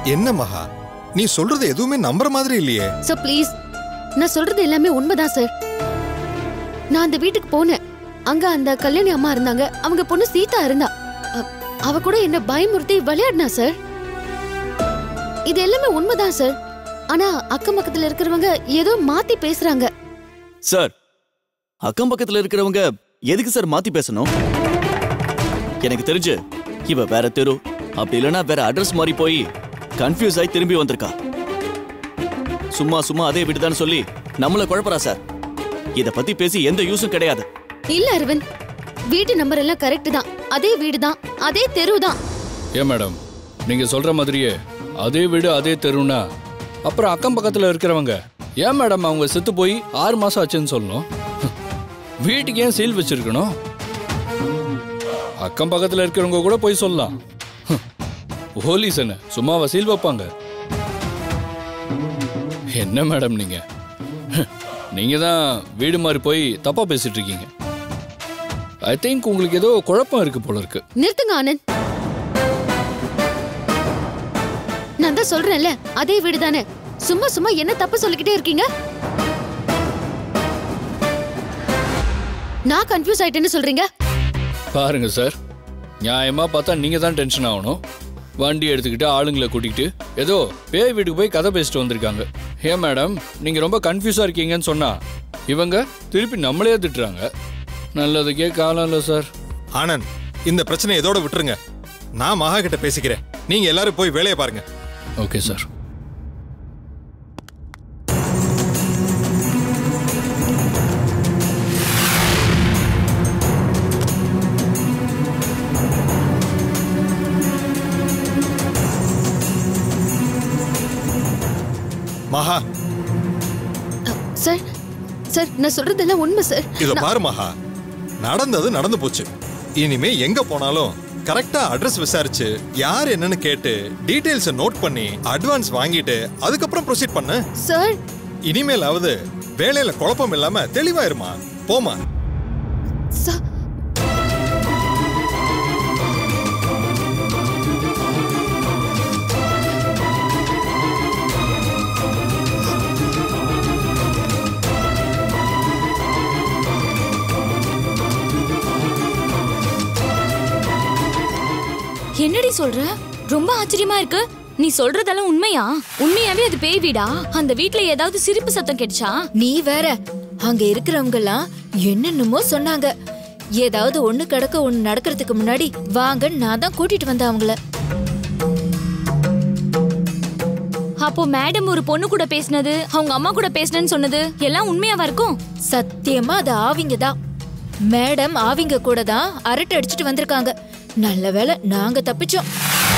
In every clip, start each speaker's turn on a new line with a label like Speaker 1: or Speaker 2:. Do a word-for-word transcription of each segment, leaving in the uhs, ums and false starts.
Speaker 1: என்ன மகா, நீ சொல்றது எதுவுமே நம்புற மாதிரி இல்லையே.
Speaker 2: சார் ப்ளீஸ், நான் சொல்றது எல்லாமே உண்மைதான் சார். நான் அந்த வீட்டுக்கு போனேன். அங்க அந்த கல்யாணி அம்மா இருந்தாங்க. அவங்க பொண்ணு சீதா இருந்தா. அவ கூட என்ன பயமுறுத்தி விளையாடினா சார். இது எல்லாமே உண்மைதான் சார். ஆனா அக்கம் பக்கத்துல இருக்கிறவங்க ஏதோ மாத்தி பேசுறாங்க
Speaker 3: சார். அக்கம் பக்கத்துல இருக்கிறவங்க எதுக்கு சார் மாத்தி பேசணும்? எனக்கு தெரிஞ்சு இவ வேற தெரு, அப்படி இல்லைன்னா வேற அட்ரஸ் மாறி போய் கன்ஃபியூஸ் ஆகி திரும்பி வந்திருக்கா. சும்மா சும்மா அதே வீடுதான் சொல்லி நம்மள குழப்பறா சார். இத பத்தி பேசி எந்த யூஸும் கிடையாது.
Speaker 2: இல்ல அரவிந்த், வீட்டு நம்பர் எல்லாம் கரெக்ட் தான். அதே வீடு தான், அதே தெரு தான்.
Speaker 4: ஏன் மேடம், நீங்க சொல்ற மாதிரியே அதே வீடு அதே தெருனா அப்புறம் அக்கம் பக்கத்துல இருக்கிறவங்க ஏன் மேடம் அவங்க செத்து போய் ஆறு மாசம் ஆச்சுன்னு சொல்லணும்? வீட்டுக்கு ஏன் சீல் வச்சிருக்கணும்? அக்கம் பக்கத்துல இருக்கிறவங்க கூட போய் சொல்லலாம். போலீஸ் என்ன சும்மாவா சீல் வைப்பாங்க? என்ன மேடம் நீங்க நீங்க தான் வீடு மாதிரி போய் தப்பா பேசிட்டு இருக்கீங்க. ஐ திங்க் உங்களுக்கு ஏதோ குழப்பம் இருக்கு போல இருக்கு.
Speaker 2: நிறுத்துங்க ஆனந்த். நான் தான் சொல்றேன்ல, அதே வீடு தானே. சும்மா சும்மா என்ன தப்பு சொல்லிக்கிட்டே இருக்கீங்க? நான் கன்ஃபியூஸ் ஆயிட்டேன்னு சொல்றீங்க.
Speaker 4: பாருங்க சார், நியாயமா பார்த்தா நீங்க தான் டென்ஷன் ஆகணும். வண்டி எடுத்துக்கிட்டு ஆளுங்களை கூட்டிகிட்டு ஏதோ பேய் வீட்டுக்கு போய் கதை பேசிட்டு வந்திருக்காங்க. ஏன் மேடம், நீங்க ரொம்ப கன்ஃபியூஸா இருக்கீங்கன்னு சொன்னா இவங்க திருப்பி நம்மளே திட்டுறாங்க. நல்லதுக்கே காலம் இல்லை சார்.
Speaker 1: ஆனந்த், இந்த பிரச்சனை இதோட விட்டுருங்க. நான் மகா கிட்ட பேசிக்கிறேன். நீங்க எல்லாரும் போய் வேலையை பாருங்க.
Speaker 4: Okay sir.
Speaker 1: Maha
Speaker 2: sir, sir நான் சொல்றதெல்லாம் உண்மை சார்.
Speaker 1: இத பாரு மகா, நடந்தது நடந்து போச்சு. இனிமே எங்க போனாலும் கரெக்டா அட்ரஸ் விசாரிச்சு யார் என்னன்னு கேட்டு டீடைல்ஸ் நோட் பண்ணி அட்வான்ஸ் வாங்கிட்டு அதுக்கப்புறம் ப்ரொசீட் பண்ணு
Speaker 2: சார்.
Speaker 1: இனிமேலாவது வேலையில குழப்பம் இல்லாம தெளிவாயிருமா. போமா.
Speaker 2: சார்,
Speaker 5: என்னடி சொல்ற? ரொம்ப ஆச்சரியமா இருக்கு. நீ சொல்றதெல்லாம் உண்மையா? உண்மையாவே அது பேய் வீடா? அந்த வீட்ல ஏதாவது சிரிப்பு சத்தம் கேட்டுச்சா?
Speaker 6: நீ வேற, அங்க இருக்கிறவங்க எல்லாம் என்னென்னமோ சொன்னாங்க. ஏதாவது ஒண்ணு கிடக்க ஒண்ணு நடக்கிறதுக்கு முன்னாடி வாங்க நான் தான் கூட்டிட்டு வந்தேன் அவங்கள.
Speaker 5: அப்போ மேடம் ஒரு பொண்ணு கூட பேசினது, அவங்க அம்மா கூட பேசினேன்னு சொன்னது எல்லாம் உண்மையாவா இருக்கும்?
Speaker 6: சத்தியமா அது ஆவிங்க தான். மேடம் ஆவிங்க கூட தான் அரட்டை அடிச்சுட்டு வந்திருக்காங்க. நல்ல வேளை நாங்க தப்பிச்சோம்.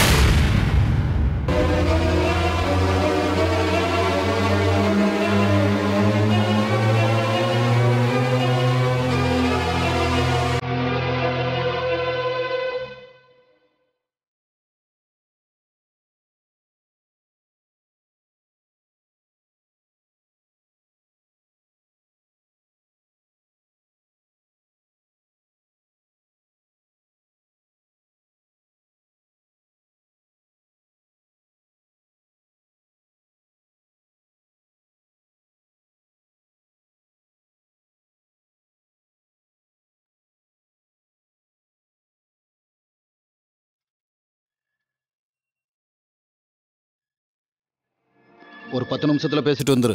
Speaker 7: ஒரு பத்து நிமிஷத்துல பேசிட்டு வந்துரு.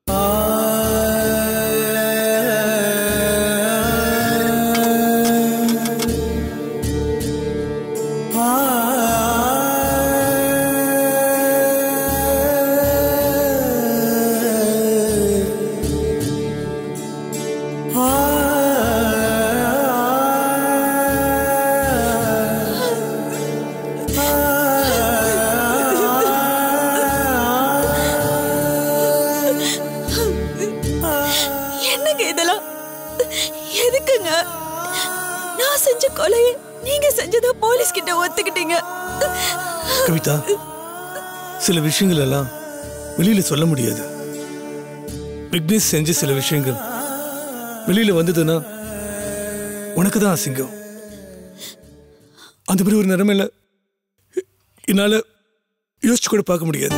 Speaker 8: கவிதா, சில விஷயங்கள் எல்லாம் வெளியில சொல்ல முடியாது. விக்னேஷ் செஞ்ச சில விஷயங்கள் வெளியில வந்ததுன்னா உனக்கு தான் அசிங்கம். அந்த மாதிரி ஒரு நிலைமையில என்னால யோசிச்சு கூட பார்க்க முடியாது.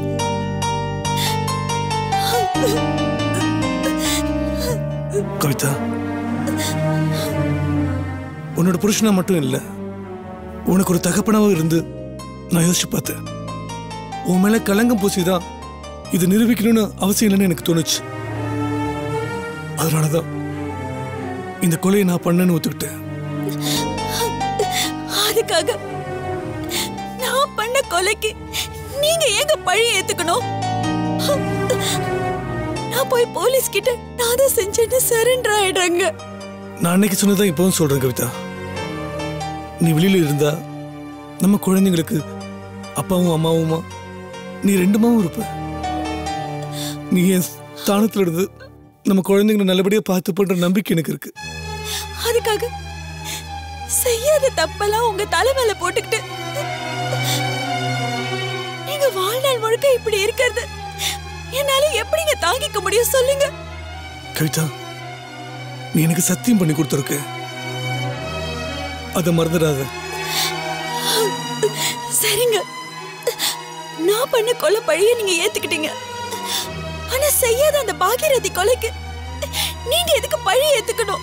Speaker 8: கவிதா, உன்னோட புருஷனா மட்டும் இல்ல, உனக்கு ஒரு தகப்பனாவும் இருந்து நான் யோசிச்சு பார்த்தேன். உன் மேல கலங்கம் பூசிதான் இது நிரூபிக்கணும்னு அவசியம் இல்லைன்னு எனக்கு தோணுச்சு. அதனாலதான் இந்த கொலையை நான் பண்ணேன்னு ஒத்துக்கிட்டேன்.
Speaker 9: அதுக்காக நான் பண்ண கொலைக்கு நீங்க எங்க பழி ஏத்துக்கணும்? நான் போய் போலீஸ் கிட்ட நான் தான் செஞ்சேன்னு சரண்டர் ஆயிடுறாங்க.
Speaker 8: நான் அன்னைக்கு சொன்னதான் இப்பவும் சொல்றேன் கவிதா. நீ வெளியில இருந்தா நம்ம குழந்தைங்களுக்கு அப்பாவும் அம்மாவுமா நீ ரெண்டுமாவும் இருப்ப. நீ என் ஸ்தானத்துல இருந்து நம்ம குழந்தைங்களை நல்லபடியா பார்த்து பண்ற நம்பிக்கை எனக்கு இருக்கு.
Speaker 9: அதுக்காக செய்யாத தப்பெல்லாம் உங்க தலை மேல போட்டுக்கிட்டு நீங்க வாழ்நாள் முழுக்க இப்படி இருக்கிறது என்னால எப்படிங்க தாங்கிக்க முடியும் சொல்லுங்க?
Speaker 8: கவிதா, நீ எனக்கு சத்தியம் பண்ணி கொடுத்துருக்க, அதை மறந்துடாத.
Speaker 9: சரிங்க, நான் பண்ண கொலை பழிய நீங்க ஏத்துக்கிட்டீங்க. ஆனா செய்யாத அந்த பாகிரதி கொலைக்கு நீங்க எதுக்கு பழி ஏத்துக்கணும்?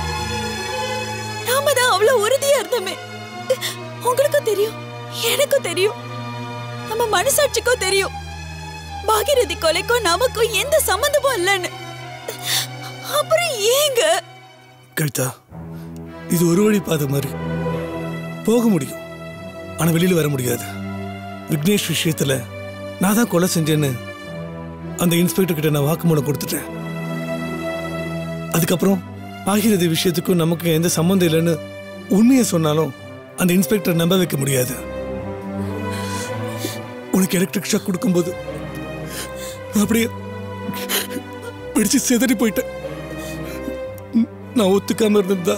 Speaker 9: நாம தான் அவ்வளவு உறுதியா இருந்தோமே. உங்களுக்கும் தெரியும், எனக்கும் தெரியும், நம்ம மனசாட்சிக்கும் தெரியும் பாகிரதி கொலைக்கும் நமக்கும் எந்த சம்பந்தமும் இல்லைன்னு. அப்புறம் ஏங்க?
Speaker 8: கவிதா, இது ஒரு வழி பாதை மாதிரி. போக முடியும், ஆனா வெளியில வர முடியாது. விக்னேஷ் விஷயத்துல நான் தான் கொலை செஞ்சேன்னு அந்த இன்ஸ்பெக்டர் கிட்ட நான் வாக்குமூலம் கொடுத்துட்டேன். அதுக்கப்புறம் பாகிரதி விஷயத்துக்கும் நமக்கு எந்த சம்பந்தம் இல்லைன்னு உண்மையை சொன்னாலும் அந்த இன்ஸ்பெக்டர் நம்ப வைக்க முடியாது. உனக்கு எலக்ட்ரிக் ஷாக் கொடுக்கும்போது அப்படியே பிடிச்சு செதறி போயிட்டேன். நான் ஒத்துக்காம இருந்திருந்தா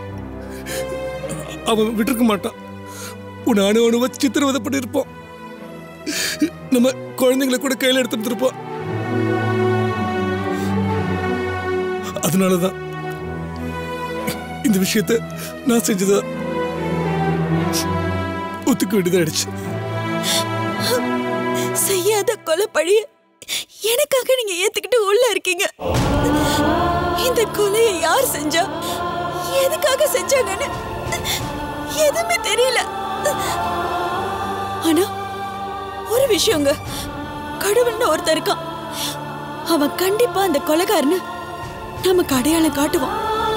Speaker 8: அவன் விட்டுருக்க மாட்டான். உன்னை அணு அணுவ சித்திரவதை பண்ணிருப்போம். நம்ம குழந்தைங்களை கூட கையில எடுத்துருப்போம். அதனாலதான் இந்த விஷயத்தை நான் செஞ்சதா ஒத்துக்க வேண்டியதாயிடுச்சு.
Speaker 9: செய்யாத கொலை பழிய எனக்காக நீங்க ஏத்துக்கிட்டு உள்ள இருக்கீங்க. இந்த கொலையை யார் செஞ்சா, எதுக்காக செஞ்சாங்கன்னு எதுவுமே தெரியல. ஆனா ஒரு விஷயங்க, கடவுள்னு ஒருத்தர் இருக்கான். அவன் கண்டிப்பா அந்த கொலைகாரன்னு நமக்கு அடையாளம் காட்டுவான்.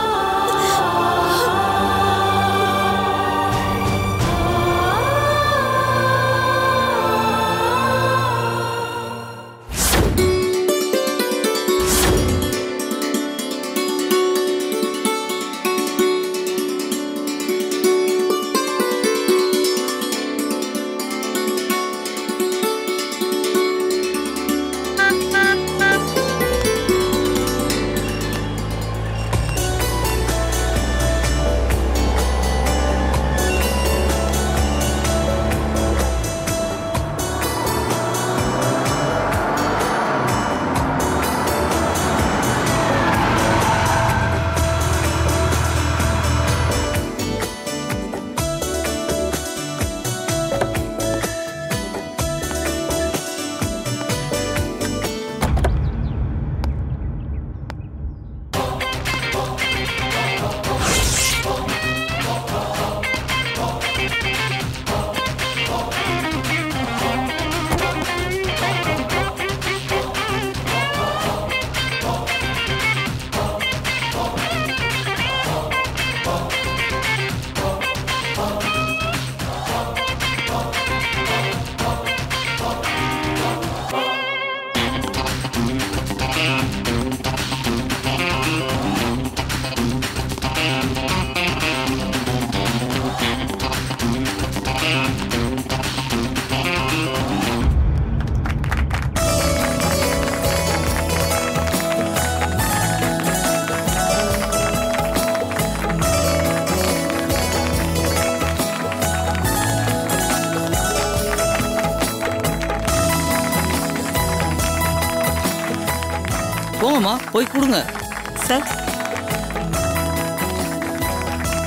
Speaker 10: போங்கம்மா, போய் கொடுங்க.
Speaker 11: சார்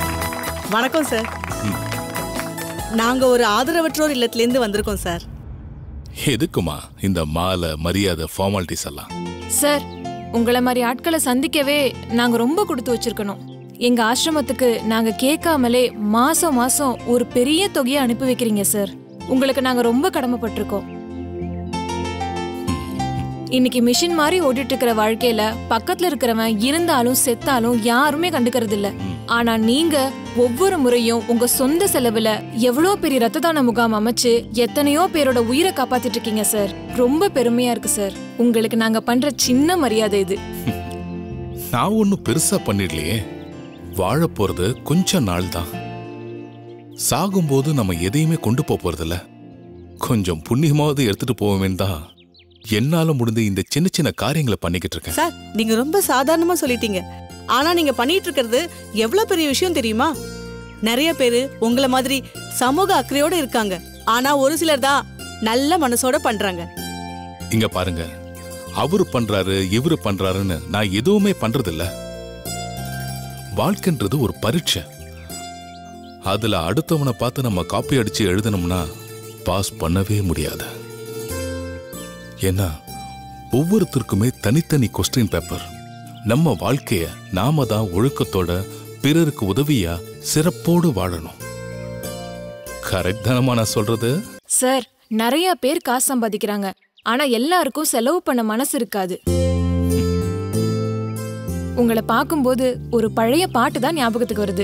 Speaker 11: வணக்கம் சார். நாங்க ஒரு ஆதரவற்றோர் இல்லத்திலேருந்து வந்திருக்கோம் சார். எதுக்குமா இந்த மாலை மரியாதை ஃபார்மாலிட்டிஸ் எல்லாம்?
Speaker 12: சார், உங்களை மாதிரி ஆட்களை சந்திக்கவே நாங்க ரொம்ப கொடுத்து வச்சிருக்கணும். எங்க ஆசிரமத்துக்கு நாங்க கேட்காமலே மாசம் மாசம் ஒரு பெரிய தொகையை அனுப்பி வைக்கிறீங்க சார். உங்களுக்கு நாங்க ரொம்ப கடமைப்பட்டிருக்கோம். இன்னைக்கு மிஷின் மாதிரி ஓடிட்டு இருக்கிற வாழ்க்கையில பக்கத்துல இருக்கிறவன் இருந்தாலும் செத்தாலும் யாருமே கண்டுக்கிறது இல்ல. ஆனா நீங்க ஒவ்வொரு முறையும் உங்க சொந்த செலவுல எவ்வளவு பெரிய ரத்த தான முகாம் அமைச்சு எத்தனையோ பேரோட உயிரை காப்பாத்திட்டு இருக்கீங்க சார். ரொம்ப பெருமையா இருக்கு சார். உங்களுக்கு நாங்க பண்ற சின்ன மரியாதை இது.
Speaker 11: நான் ஒன்னும் பெருசா பண்ணிடலையே. வாழ போறது கொஞ்ச நாள் தான். சாகும்போது நம்ம எதையுமே கொண்டு போறதில்ல. கொஞ்சம் புண்ணியமாவது எடுத்துட்டு போவேன் தான் என்னால முடிந்த இந்த சின்ன சின்ன காரியங்களை பண்ணிக்கிட்டு இருக்கேன்.
Speaker 13: சார், நீங்க ரொம்ப சாதாரணமா சொல்லிட்டீங்க. ஆனா நீங்க பண்ணிட்டு இருக்கிறது எவ்வளவு பெரிய விஷயம் தெரியுமா? நிறைய பேரு உங்களை மாதிரி சமூக அக்கறையோட இருக்காங்க. ஆனா ஒரு சிலர் தான் நல்ல மனசோட பண்றாங்க.
Speaker 11: இங்க பாருங்க, அவரு பண்றாரு இவரு பண்றாருன்னு நான் எதுவுமே பண்றதில்ல. வாழ்க்கைன்றது ஒரு பரீட்சை. அதுல அடுத்தவனை பார்த்து நம்ம காப்பி அடிச்சு எழுதணும்னா பாஸ் பண்ணவே முடியாது. ஏன்னா ஒவ்வொருத்தருக்குமே தனித்தனி கொஸ்டின் பேப்பர். நம்ம வாழ்க்கைய நாம தான் ஒழுக்கத்தோட பிறருக்கு உதவியா சிறப்போடு வாழணும். கரெக்ட் தானமா நான் சொல்றது?
Speaker 12: சார், நிறைய பேர் காசு சம்பாதிக்கிறாங்க. ஆனா எல்லாருக்கும் செலவு பண்ண மனசு இருக்காது. உங்களை பார்க்கும்போது ஒரு பழைய பாட்டு தான் ஞாபகத்துக்கு வருது.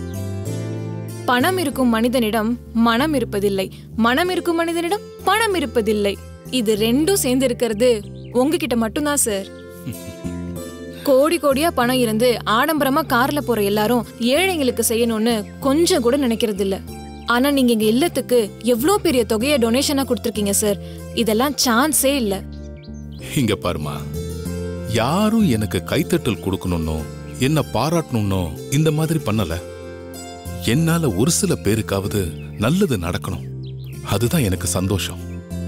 Speaker 12: பணம் இருக்கும் மனிதனிடம் மனம் இருப்பதில்லை, மனம் இருக்கும் மனிதனிடம் பணம் இருப்பதில்லை. இது ரெண்டும் சேர்ந்து இருக்கிறது உங்ககிட்ட மட்டும்தான் சார். கோடி கோடியா பணம் இருந்து ஆடம்பரமா கார்ல போற எல்லாரும் ஏழைங்களுக்கு செய்யணும்னு கொஞ்சம் கூட நினைக்கிறது இல்ல. ஆனா நீங்க எங்க இல்லத்துக்கு எவ்வளவு பெரிய தொகையை டொனேஷனா கொடுத்திருக்கீங்க சார். இதெல்லாம் சான்ஸே இல்ல.
Speaker 11: இங்க பாருமா, யாரும் எனக்கு கைத்தட்டல் கொடுக்கணும்னோ என்ன பாராட்டணும்னோ இந்த மாதிரி பண்ணல. என்னால ஒரு சில பேருக்காவது நல்லது நடக்கணும், அதுதான் எனக்கு சந்தோஷம்.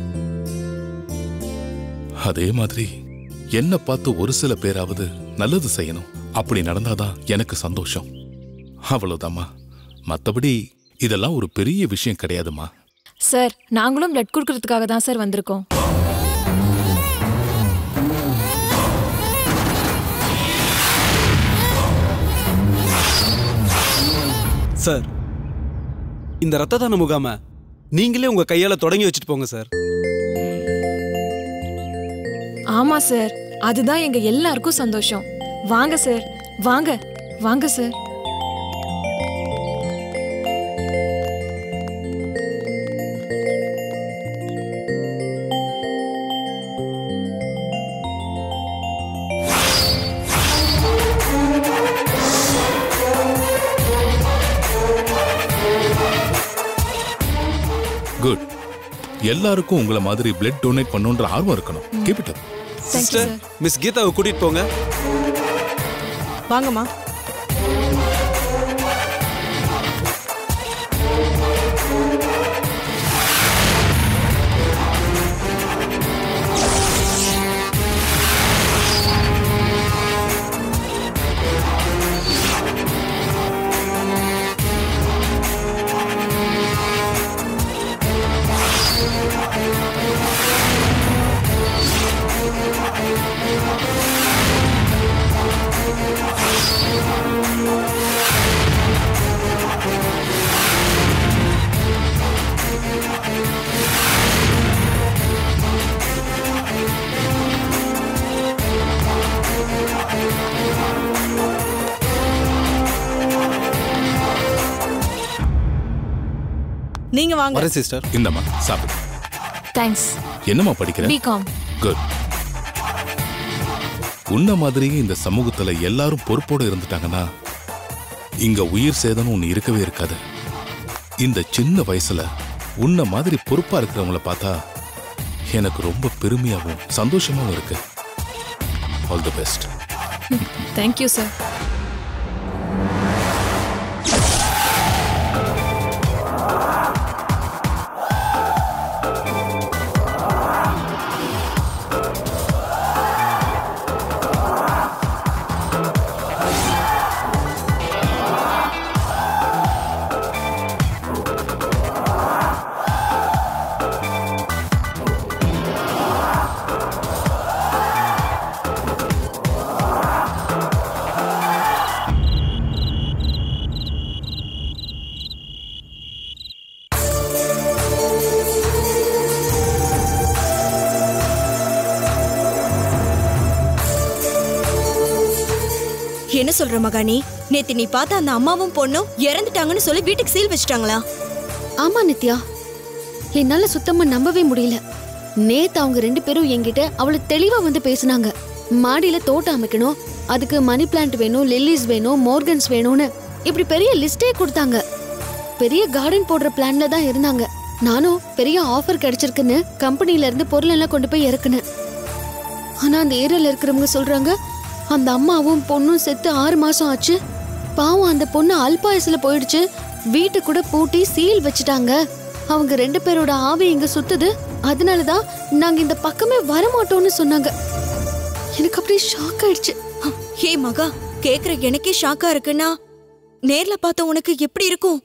Speaker 11: அதே மாதிரி என்ன பார்த்து ஒரு சில பேராவது நல்லது செய்யணும். அப்படி நடந்தாதான் எனக்கு சந்தோஷம். அவ்வளவுதாம்மா. மத்தபடி இதெல்லாம் ஒரு பெரிய விஷயம் கிடையாதுமா.
Speaker 12: சார், நாங்களும் பிளட் கொடுக்கறதுக்காக தான் சார் வந்திருக்கோம்.
Speaker 14: சார், இந்த ரத்த தான முகாம நீங்களே உங்க கையால தொடங்கி வச்சுட்டு போங்க சார்.
Speaker 12: ஆமா சார், அதுதான் எங்க எல்லாருக்கும் சந்தோஷம். வாங்க சார், வாங்க வாங்க சார்.
Speaker 11: குட். எல்லாருக்கும் உங்களை மாதிரி பிளட் டொனேட் பண்ணுன்ற ஆர்வம் இருக்கணும். Keep it up.
Speaker 14: Sister, miss கீதாவை கூட்டிட்டு போங்க.
Speaker 13: வாங்கம்மா. நீங்க வாங்க.
Speaker 11: வரேன் சிஸ்டர். இந்தம்மா சாப்பிடு.
Speaker 12: தேங்க்ஸ்.
Speaker 11: என்னம்மா படிக்கிற?
Speaker 12: பிகாம்.
Speaker 11: குட். உன்ன மாதிரி இந்த சமூகத்துல எல்லாரும் பொறுப்போட இருந்துட்டாங்கன்னா இங்க உயிர் சேதம் ஒண்ணு இருக்கவே இருக்காது. இந்த சின்ன வயசுல உன்ன மாதிரி பொறுப்பா இருக்கிறவங்கள பார்த்தா எனக்கு ரொம்ப பெருமையாகவும் சந்தோஷமாகவும் இருக்கு. All the best.
Speaker 12: Thank you sir.
Speaker 15: சொல்ற மகாணி? நேத்து நீ பார்த்த அந்த அம்மாவும் பொண்ணும் இறந்துட்டாங்கன்னு சொல்லி வீட்டுக்கு சீல் வச்சிட்டாங்களா?
Speaker 2: ஆமா நித்யா, என்னால சுத்தமா நம்பவே முடியல. நேத்து அவங்க ரெண்டு பேரும் என்கிட்ட அவளை தெளிவா வந்து பேசினாங்க. மாடியில தோட்டம் அமைக்கணும், அதுக்கு மணி பிளான்ட் வேணும், லில்லிஸ் வேணும், மோர்கன்ஸ் வேணும்னு இப்படி பெரிய லிஸ்டே கொடுத்தாங்க. பெரிய கார்டன் போடுற பிளான்ல தான் இருந்தாங்க. நானும் பெரிய ஆஃபர் கிடைச்சிருக்குன்னு கம்பெனில இருந்து பொருள் எல்லாம் கொண்டு போய் இறக்குனேன். ஆனா அந்த ஏரியால இருக்கிறவங்க சொல்றாங்க அந்த அம்மாவும் பொண்ணும் செத்து ஆறு மாசம் ஆச்சு. பாவம் அந்த பொண்ணு அல்பாயசுல போயிடுச்சு. வீட்டு கூட பூட்டி சீல் வச்சுட்டாங்க. அவங்க ரெண்டு பேரோட ஆவி இங்க சுத்துது, அதனாலதான் நாங்க இந்த பக்கமே வரமாட்டோம்னு சொன்னாங்க. எனக்கு அப்படியே ஷாக் ஆயிடுச்சு.
Speaker 15: ஹே மகா, கேக்குற எனக்கே ஷாக்கா இருக்குன்னா நேர்ல பார்த்த உனக்கு எப்படி இருக்கும்?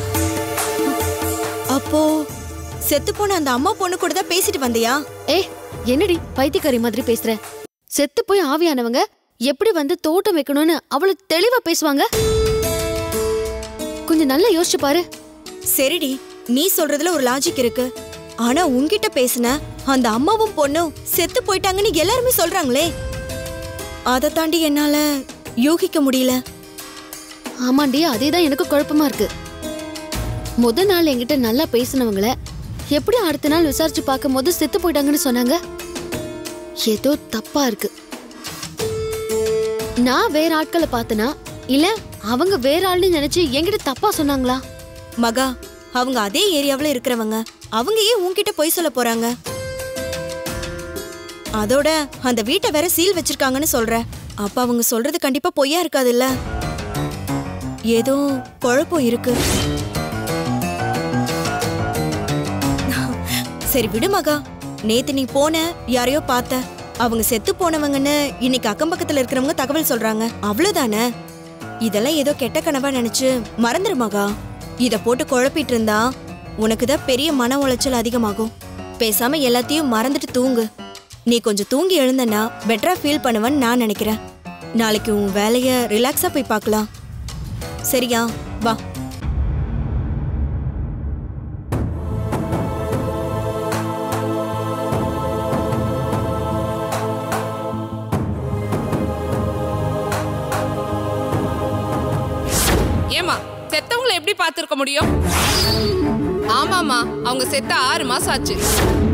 Speaker 15: அப்போ செத்து போன அந்த அம்மா பொண்ணு கூட தான் பேசிட்டு வந்தியா?
Speaker 2: ஏ என்னடி பைத்தியக்காரி மாதிரி பேசுற? செத்து போய் ஆவியானவங்க எப்படி வந்து தோட்டம் வைக்கணும்னு அவ்வளவு தெளிவா பேசுவாங்க? கொஞ்சம் நல்லா யோசிச்சு பாரு.
Speaker 15: சரிடி, நீ சொல்றதுல ஒரு லாஜிக் இருக்கு. ஆனா உன்கிட்ட பேசின அந்த அம்மாவும் பொண்ணும் செத்து போயிட்டாங்கன்னு எல்லாருமே சொல்றாங்களே, அதை தாண்டி என்னால யோகிக்க முடியல.
Speaker 2: ஆமாண்டி, அதேதான் எனக்கு குழப்பமா இருக்கு. முத நாள் என்கிட்ட நல்லா பேசினவங்கள எப்படி அடுத்த நாள் விசாரிச்சு பார்க்கும் போது செத்து போயிட்டாங்கன்னு சொன்னாங்க? ஏதோ தப்பா இருக்கு. நான் வேற ஆட்களை பார்த்தனா இல்ல அவங்க வேற ஆள்னு நினைச்சு என்கிட்ட தப்பா சொன்னாங்களா?
Speaker 15: மகா, அவங்க அதே ஏரியாவுல இருக்கிறவங்க, அவங்க ஏன் உன்கிட்ட போய் சொல்ல போறாங்க? அதோட அந்த வீட்டை வேற சீல் வச்சிருக்காங்கன்னு சொல்ற. அப்ப அவங்க சொல்றது கண்டிப்பா பொய்யா இருக்காதுல்ல? ஏதோ குழப்பம் இருக்கு. சரி விடு மகா, நேத்து நீ போன யாரையோ பார்த்த, அவங்க செத்து போனவங்கன்னு இன்னைக்கு அக்கம் பக்கத்துல இருக்கிறவங்க தகவல் சொல்றாங்க, அவ்வளவுதானே? இதெல்லாம் ஏதோ கெட்ட கனவா நினைச்சு மறந்துரு மகா. இத போட்டு குழப்பிட்டு இருந்தா உனக்குதான் பெரிய மன உளைச்சல் அதிகமாகும். பேசாம எல்லாத்தையும் மறந்துட்டு தூங்கு. நீ கொஞ்சம் தூங்கி எழுந்தனா பெட்டரா ஃபீல் பண்ணுவேன்னு நான் நினைக்கிறேன். நாளைக்கு உன் வேலைய ரிலாக்ஸா போய் பார்க்கலாம். சரியா? வா.
Speaker 16: ஏமா, செத்தவங்களை எப்படி பார்த்திருக்க முடியும்? ஆமாமா, அவங்க செத்த ஆறு மாசம் ஆச்சு.